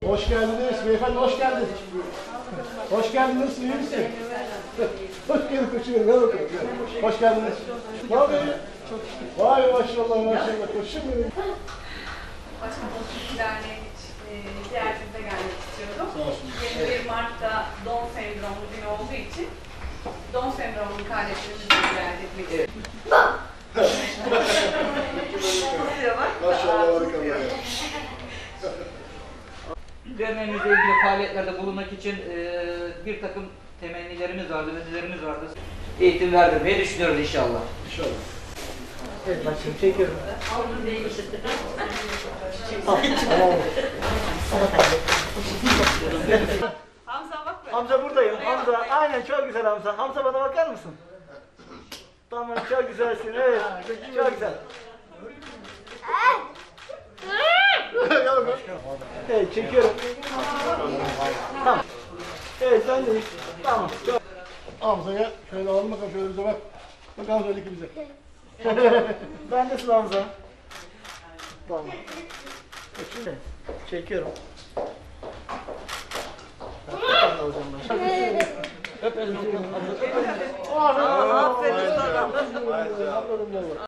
Hoş geldiniz beyefendi, hoş geldiniz. Hoş geldiniz, iyi misin? Hoş geldin koçum, gel bakalım. Gel. Hoş geldiniz. Ne yapıyor? Vay maşallah maşallah koçum benim. Başkanım Derneği ziyaretinize gelmek istiyorum. 21 Mart'ta Down sendromu günü olduğu için Down sendromunun kardeşlerimizi ziyaret etmek istiyorum. Maşallah harika. Derneğimizle ilgili faaliyetlerde bulunmak için bir takım temennilerimiz vardı, önerilerimiz vardı. Eğitim verdirmeyi düşünüyoruz inşallah. İnşallah. Evet başkanım çekiyorum. Hamza bak be. Hamza buradayım. Hamza aynen çok güzel Hamza. Hamza bana bakar mısın? Tamam çok güzelsin evet. Çok güzel. Evet çekiyorum. Tamam. Evet ben de. Tamam. Çok. Hamza'ya şöyle alalım bakalım, şöyle bize bak. Bak Hamza öyle ki bize. Ben de Hamza. Tamam. Evet, çekiyorum. Ben de alacağım ben. Öp elini. Aferin sana.